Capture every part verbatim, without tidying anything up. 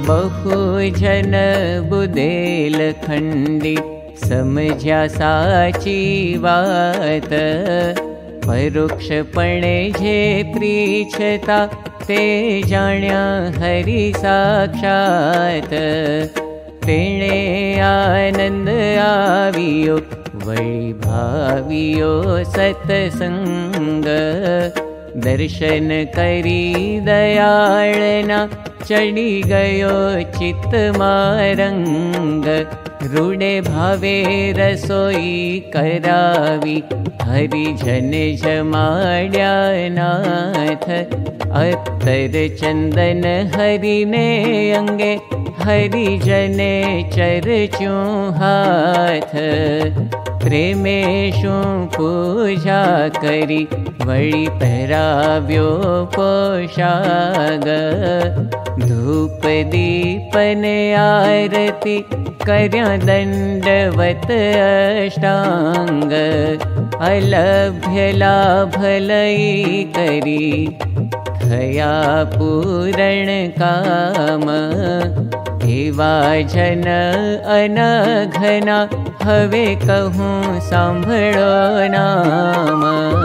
बहु जन बुदेल खंडी समझ्या साची वात। परोक्षपणे जे प्रीछता ते जाण्या हरि साक्षात। तेणे आनंद आवियो वळी भावियो सत्संग। दर्शन करी दयाळना चढ़ी गयो चित्त मारंग। रूडे भावे रसोई करावी हरिजन जमाड्या नाथ। अत्तर चंदन हरिने अंगे हरिजने चरचूं हाथ। प्रेमेशु पूजा करी वळी पहराव्यो पोशाग। धूप दीपन आरती कर्या दंडवत अष्टांग। अलभ्य लाभ लई करी थया पूरण काम। एवा जन अनघना हवे कहूँ सांभळो नाम।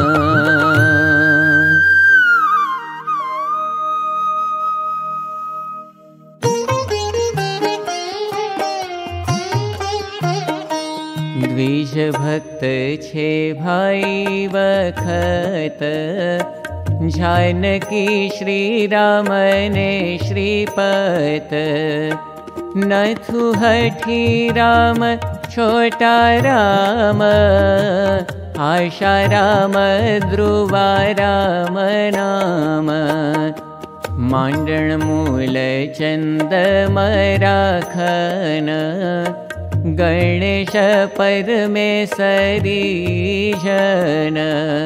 द्विज भक्त छे भाई वखत। जानकी श्री राम ने श्रीपत। नथु हठी राम छोटा राम। आशा राम ध्रुवा राम नाम। मांडण मूल चंद मराखन। गणेश परमेशरी जन।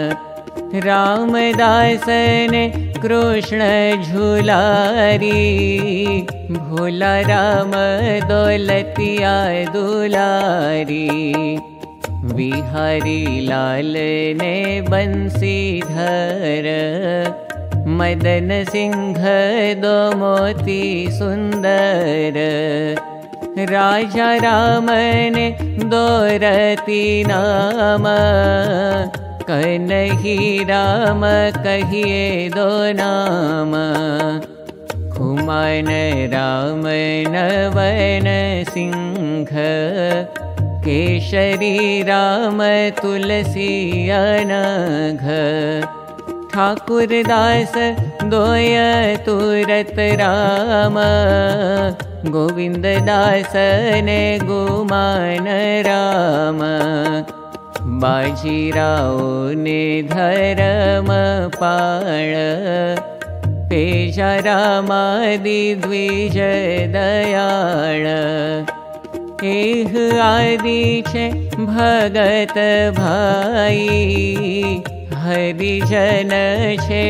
रामदास ने कृष्ण झुलारी। भोला राम दौलतिया दुलारी। बिहारी लाल ने बंसीधर। मदन सिंह दो मोती सुंदर। राजा राम ने दोरती नाम। कन्ही राम कहिए दो नाम। खुमान राम नवन सिंह। केशरी राम तुलसी अनघ। ठाकुर दास दोय तुरत राम। गोविंद दास ने गुमान राम। बाजीराव ने धर्म पाळ। पेजा रामादि द्विज दयाळ। एह आदि छे भगत भाई। हरिजन छे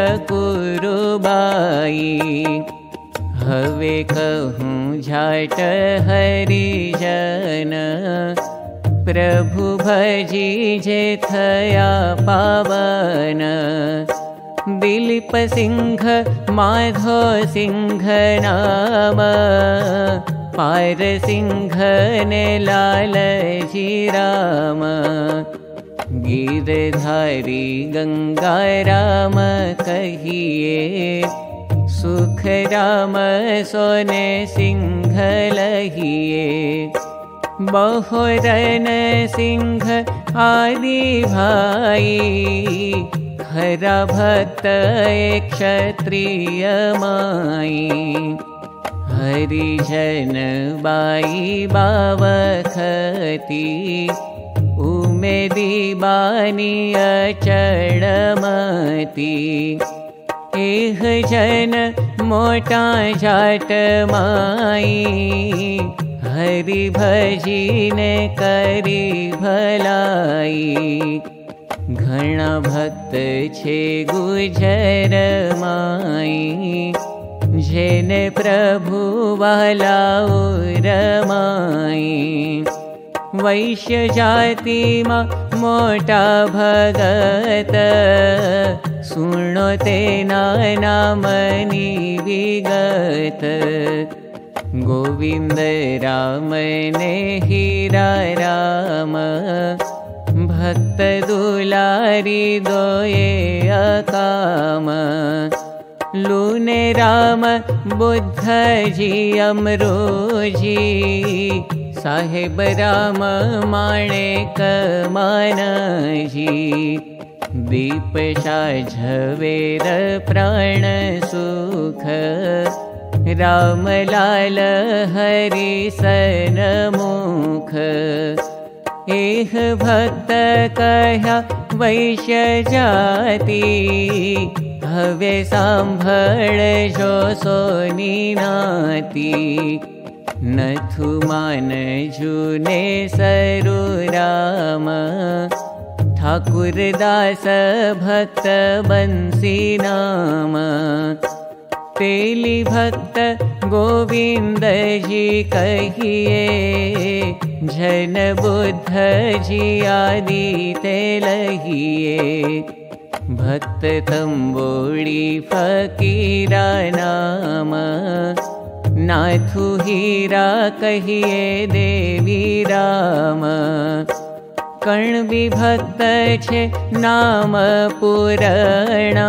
ठकुरबाई। हवे कहूँ जाट हरिजन। प्रभु भजी जे थया पावन। दिलीप सिंह माधो सिंह नाम। पार सिंह ने लालजी राम। गिरधारी गंगा राम कहिए। सुख राम सोने सिंह लहिए। बहुरन सिंह आदि भाई। हरा भक्त एक क्षत्रिय माई। हरिजन बाई बावखती। उमेदी बानी अचड़मती। एह जन मोटा जाट माई। हरि भजी ने करी भलाई। घणा भक्त छे गुजर माई। जेने प्रभु वालाओ रमाई। वैश्य जाति मां मोटा भगत। सुनो तेना नामनी विगत। गोविंद राम ने हीरा राम, भक्त दुलारी दोये अकाम। लूने राम बुद्ध जी अमरोजी, साहेब राम माणिक मानजी। दीप साझवेर प्राण सुख, राम लाल हरि सन्मुख। एह भक्त कह्या वैश्य जाति, हवे सांभळजो सोनी नाती। नथु मान जूने सरु राम, ठाकुर दास भक्त बंसी नाम। तेली भक्त गोविंद जी कहिए, जन बुद्ध जी आदि ते लहिए। भक्त तंबोड़ी फकीरा नाम, नाथु हीरा कहिए देवी राम। कर्ण भी भक्त छे नाम पुराणा,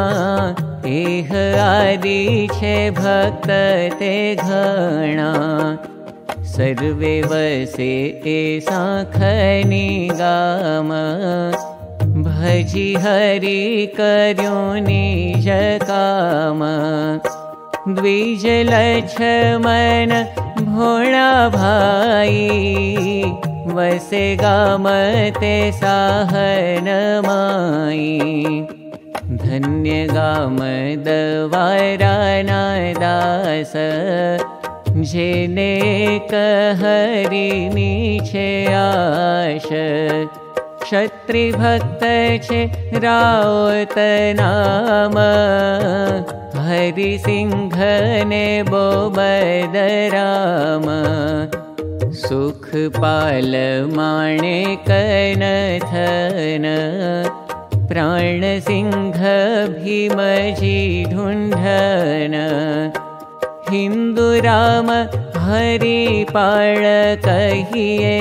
एह आदि छे भक्त ते घणा। सर्वे वसे ए सांखनी गाम, भजी हरि कर्यो निज काम। द्विज लक्ष्मण भोळा भाई, वसे गाम ते साहन माई। धन्य गाम दवाराना दास, जेने कहरी नीचे आश। क्षत्रि भक्त छे रावत नाम, हरि सिंह ने बोबद राम। सुख पाल माणिक नथन, प्राण सिंह भीमजी ढूंढन। हिंदू राम हरि पाळ कहिए,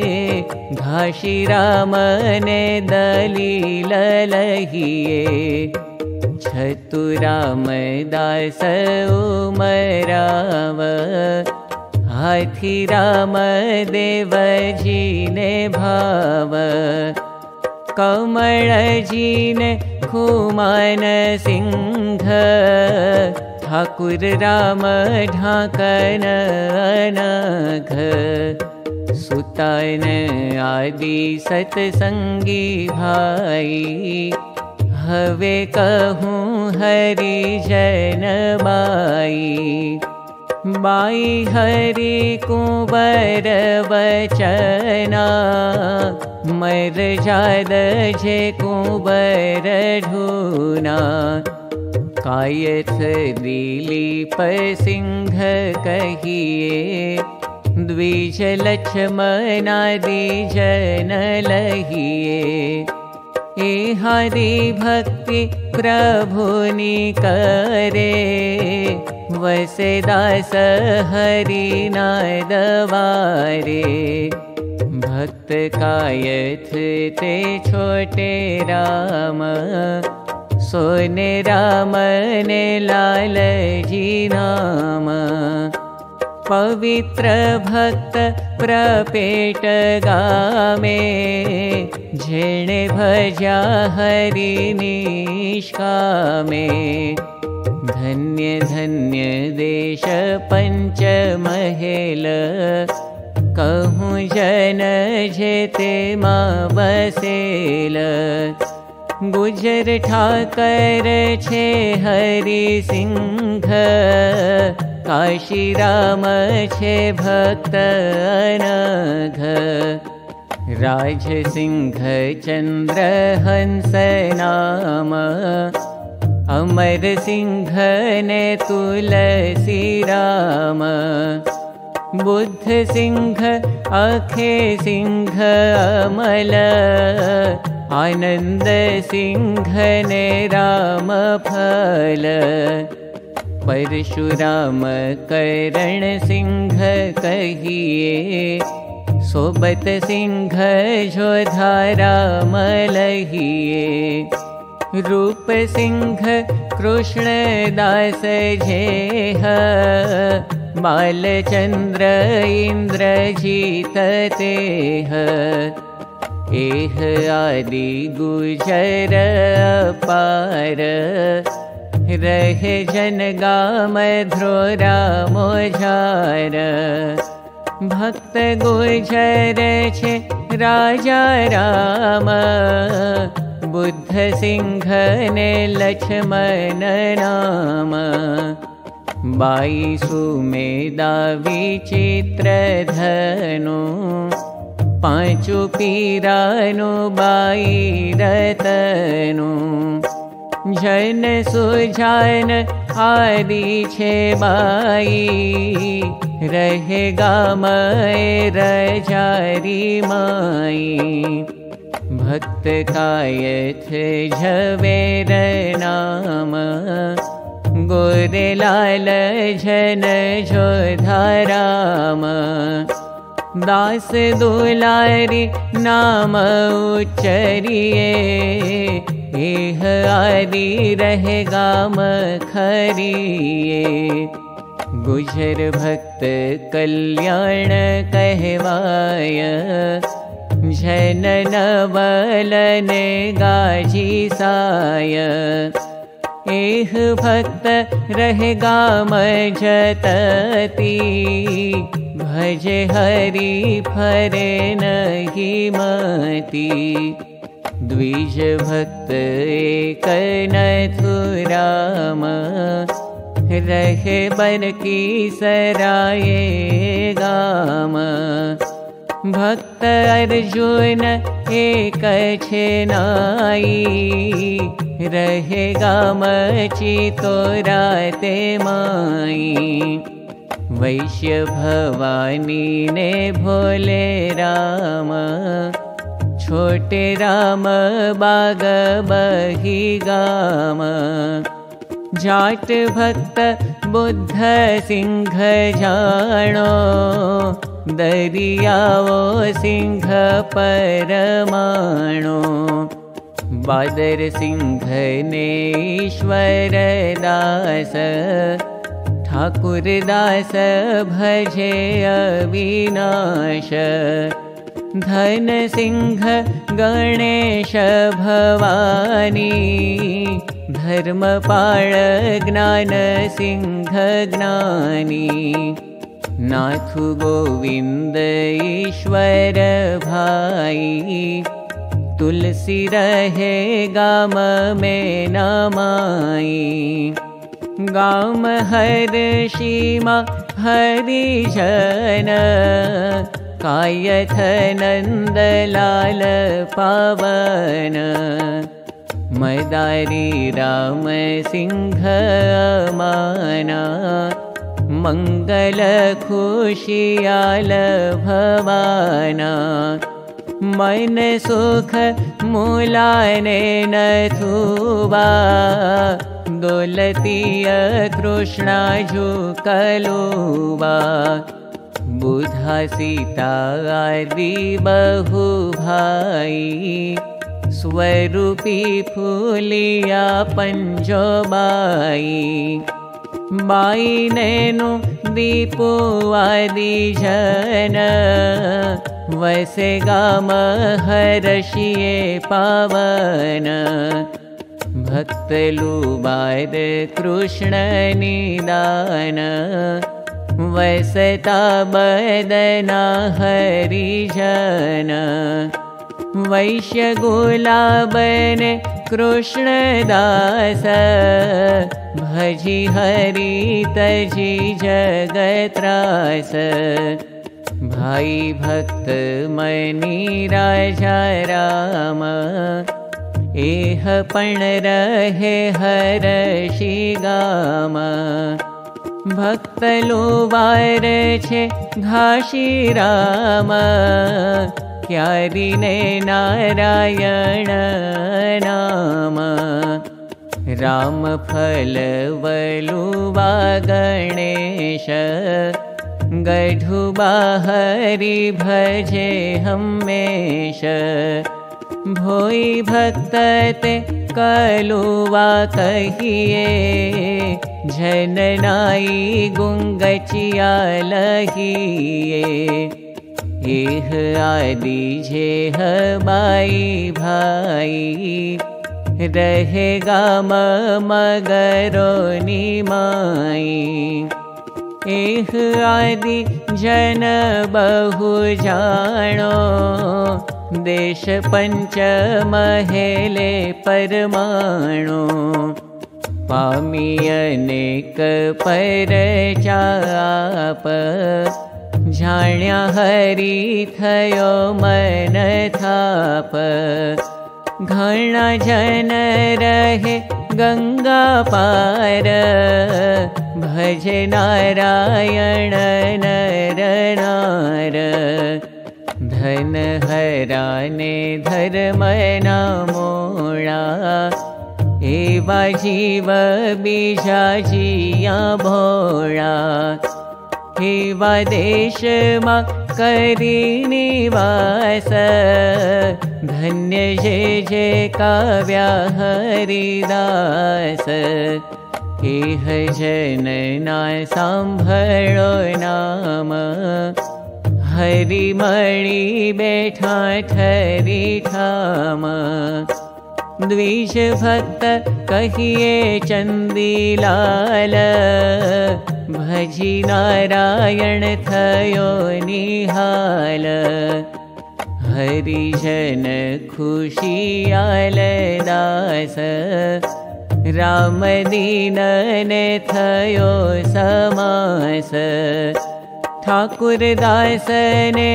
घाशी राम ने दलील लहिए। छतु राम दास उमराव, हाथी राम देव जी ने भाव। कमल जी ने खुमान सिंह, ठाकुर राम ढाकन अनघ। सुतान आदि सतसंगी भाई, हवे कहूँ हरिजन बाई। बाई हरि कुंवर बचना, मर जाद जे कुंवर ढूना। कायथ दिलीप सिंह कहिए, द्विज लक्ष्मणादि जन लहिए। ए हरि भक्ति प्रभुनि करे, वसे दास हरि नाद वारे। भक्त कायथ ते छोटे राम, सोने राम ने लाल जी नाम। पवित्र भक्त प्रपेट गामे, जेणे भजा हरि निष्कामे। धन्य धन्य देश पंच महेल, कहूँ जन जेते माँ बसेल। गुजर ठाकर छे हरि सिंह, काशी राम छे भक्त अनघ। राज सिंह चंद्र हंस नाम, अमर सिंह ने तुलसी राम। बुद्ध सिंह अखे सिंह अमल, आनंद सिंह ने राम फल। परशुराम करण सिंह कहिए, सोबत सिंह जो धारा मलहिए। रूप सिंह कृष्ण दास जेह, बालचंद्र इंद्र जीत तेह। एह आदि गुजर अपार, रहे जनगाम ध्रोरा मोझार। भक्त गुजर छे राजा राम, बुद्ध सिंह ने लक्ष्मण नाम। बाई सुमेदा विचित्र धनु, पांचु पीरानु बाई रतनु। जन सुजान आदि छे बाई, रहेगा मैं रजारी माई। भक्त कायथ झवेर नाम, गोरेलाल जन जो धाराम। दास दुलारी नाम उच्चरिए, एह आदि रहेगा मखरिए। गुजर भक्त कल्याण कहवाय, जन नवलन गाजी साय। एह भक्त रहेगा मजतती, भजे हरि फरे नहीं मती। द्विज भक्त एक नथुराम, रहे बन की सराये गाम। भक्त अर्जुन एक छे नाई, रहेगा मची तोरा ते माई। वैश्य भवानी ने भोले राम, छोटे राम बाग बही गाम। जाट भक्त बुद्ध सिंह जानो, दरियाओ सिंह परमाणो। बादर सिंह ने ईश्वर दास, ठाकुर दास भजे अविनाश। धन सिंह गणेश भवानी, धर्मपाल ज्ञान सिंह ज्ञानी। नाथु गोविंद ईश्वर भाई, तुलसी रहे गाम में नामाई। गाम हर्षिमा हरिजन, कायथ नंदलाल पावन। मदारी राम सिंह माना, मंगल खुशियाल भवाना। मन सुख मूलाने नथुबा, दौलतीय कृष्णा झुकलुबा। बुधा सीता आदि बहु भाई, स्वरूपी फूलिया पंजो बाई। बाई नैनु दीपो आदि जन, वैसे गाम हर्षिए पावन। भक्त लुबार कृष्ण निदान, वैसता बदना हरिजन। वैश्य गुलाबन कृष्ण दास, भजी हरि तजी जगत्रास। भाई भक्त मनी राजा राम, एह पण रहे हर्षि गाम। भक्त लुवार छे घाशी राम, क्यारी ने नारायण नाम। राम फल वलुवा गणेश गढ़ु बाहरी भजे हमेश भोई भक्त ते कलुवा कहिए जननाई गुंगचिया लहिए एह आदि जेह बाई भाई रहेगा मगरो निमाई एह आदि जन बहु जानो देश पंच महेले परमाणु पामी अनेक परचाप जाण्या हरि थयो मन थाप घणा जन रहे गंगा पार भज नारायण नर नार धन हराने धर्म ना मोड़ा एवा जीव बीजा जिया भोळा एवा देश मा करी निवास धन्य जे जे काव्या हरिदास एह जन ना सांभळो नाम हरि मणि बैठा ठरी ठाम द्विज भक्त कहिए चंदीलाल भजी नारायण थयो निहाल हरिजन खुशियाल दास राम दीन ने थयो समास ठाकुर दास ने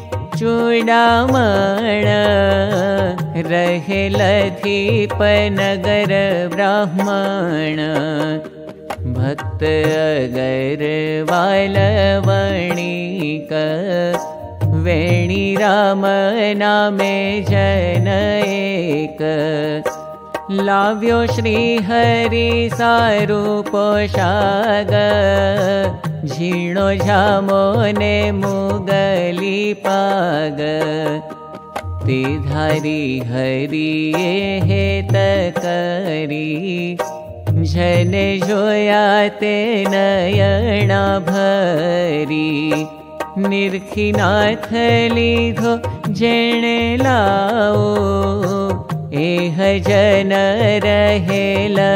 चूड़ामण रहे लधीप नगर ब्राह्मण भक्त अगर वाल वणिक वेणी राम नामे जन एक लाव्यो श्री हरि सारू पोशाग झीणो झामो ने मुगली पाग ते धारी हरि हेत करी जने जोया ते नयना भरी निर्खिनाथ लीधो जेणे लाओ एह जन रहे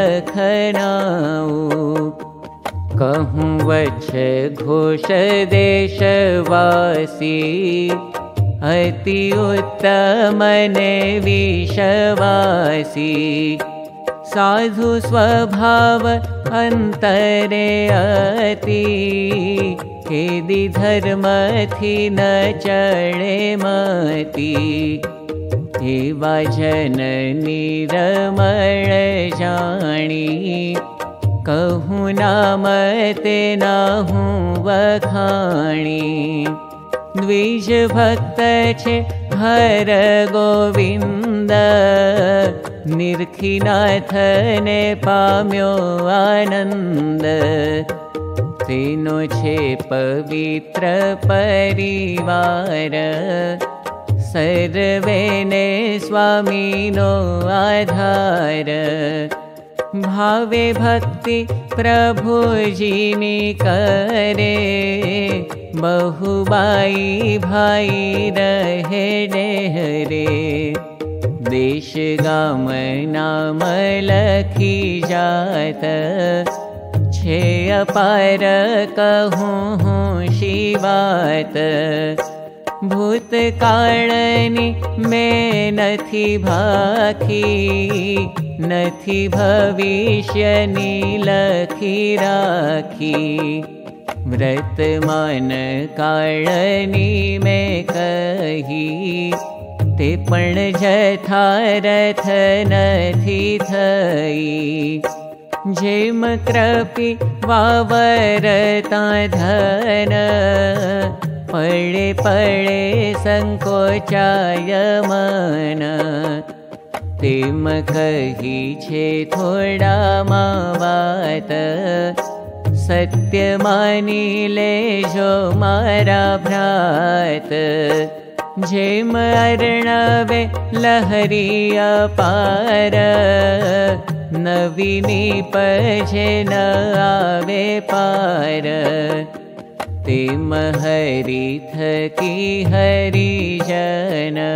लखनाऊ कहूँ वछ घोष देशवासी अति उत्तम ने विश्वासी साधु स्वभाव अंतरे अति खेदी धर्म थी न चढ़े मती एवा जन निरमण जानी कहूँ नाम ते नाहूँ वखाणी द्विज भक्त छे हर गोविंद निर्खिनाथ ने पाम्यो आनंद तेनो छे पवित्र परिवार सर्वे ने स्वामी नो आधार भावे भक्ति प्रभु जीनी करे बहुबाई भाई रहे डेहरे देश गाम नाम लखी जात छे अपार कहूँ हूँ शिवात भूतकाळनी में नथी भाखी नथी भविष्यनी लखी राखी व्रतमान काळनी में कही ते पण जथारथ नथी थई जेम कृपी वावरता धन पड़े पड़े संकोचाय मन तेम कही छे थोड़ा मावात, सत्य मानी लेजो मारा भ्रात। जेम अर्णवे लहरी अपार, नवीनी पछे न आवे पार। तेम हरि थकी हरिजन,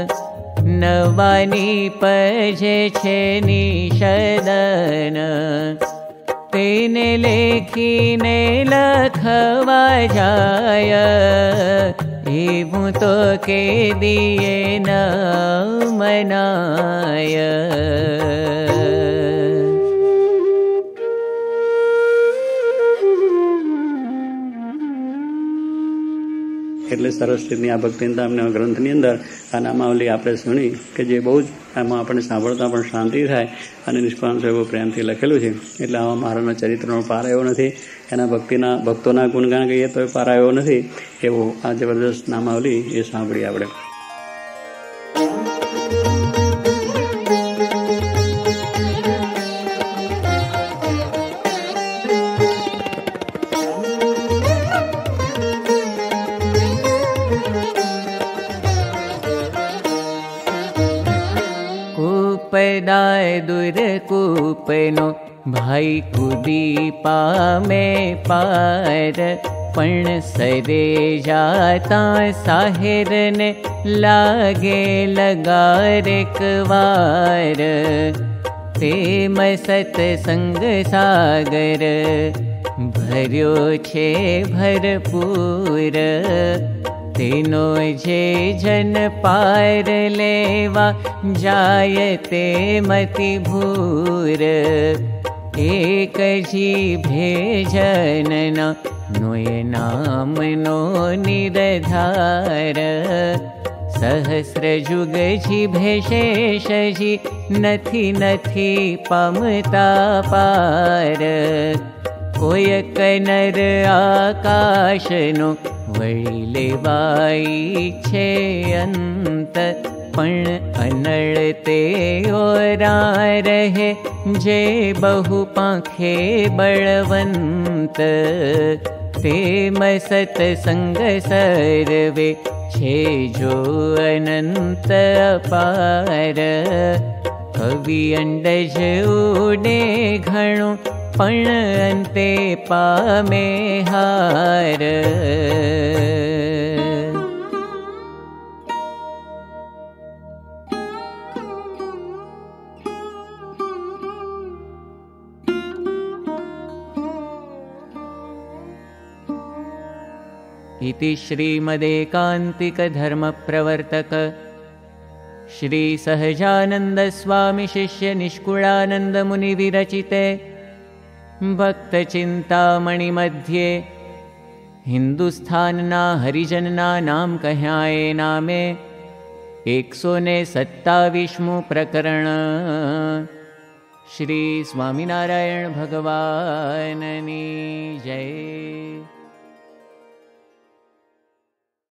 नवानी पछे छे निषदन। तेने लेखीने लखवा जाय, एवं तो के दिए न मनाय। એટલે સરસ રીતની આ ભક્તિનામના ગ્રંથની અંદર આ નામાવલી આપણે સુણી કે જે બહુ જ આમાં આપણને સાંભળતા પણ શાંતિ થાય અને નિષ્કામ એવો પ્રેમથી લખેલું છે. એટલે આવા મહારાજના ચરિત્રનો પાર એવો નથી, એના ભક્તિના ભક્તોના ગુણગાન કહીએ તો પાર એવો નથી. એવો આ જબરદસ્ત નામાવલી એ સાંભળી આપણે. कूपदाय दुर्कूपनो भाई कूदी पामे पार, पण सरे जाता साहिर ने लागे लगारेक वार। तेम सत्संग सागर भर्यो छे भरपूर, तेनो जे जन पार लेवा जाय ते मति भूर। एक जीभे जनना नोय नाम नो निरधार, सहस्र जुग जीभे शेष जी नथी नथी पामता पार। कोय कनर आकाशनो वळी लेवाई छे अंत, पण अनळ ते ओरा रहे जे बहु पाखे बळवंत। तेम सत्संग सर्वे छे जो अनंत अपार। कवि अंडज उडे घणो पण अंते पामे हार। इति श्रीमदेकान्तिक धर्म प्रवर्तक श्री सहजानंद स्वामी शिष्य निष्कुलानंद मुनि विरचिते भक्त चिंतामणि मध्ये हिंदुस्थानना हरिजनना नाम कह्याए नामे एक सौ ने सत्तावीसमु प्रकरण। श्री स्वामीनारायण भगवाननी जय।